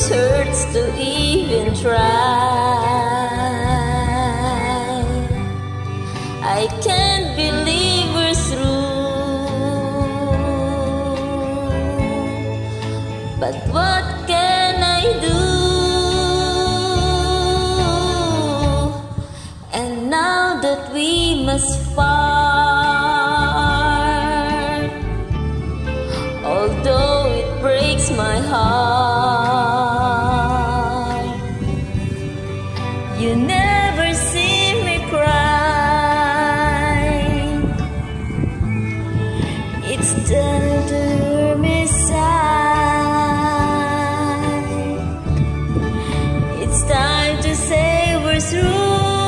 hurts to even try. I can't believe we're through, but what can I do? And now that we must part, although it breaks my heart, you never see me cry. It's time to hear me sigh. It's time to say we're through.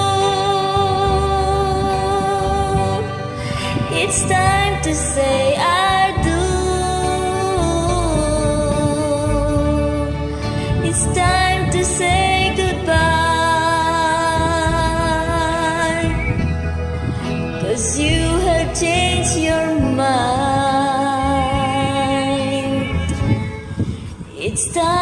It's time to say I do. It's time to say goodbye, 'cause you have changed your mind. It's time